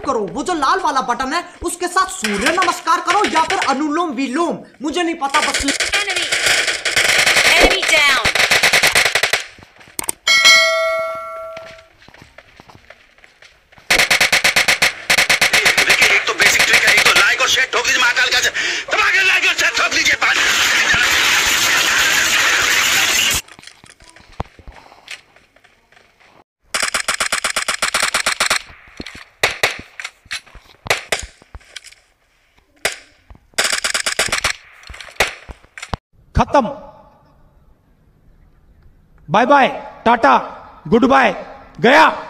करो, वो जो लाल वाला बटन है उसके साथ सूर्य नमस्कार करो या फिर अनुलोम विलोम, मुझे नहीं पता बस। Enemy down. देखिए एक तो बेसिक ट्रिक है, एक तो लाइक और शेयर ठोक लीजिए महाकाल का, दबा के लाइक और शेयर ठोक लीजिए। खत्म, bye bye, tata, good bye, गया।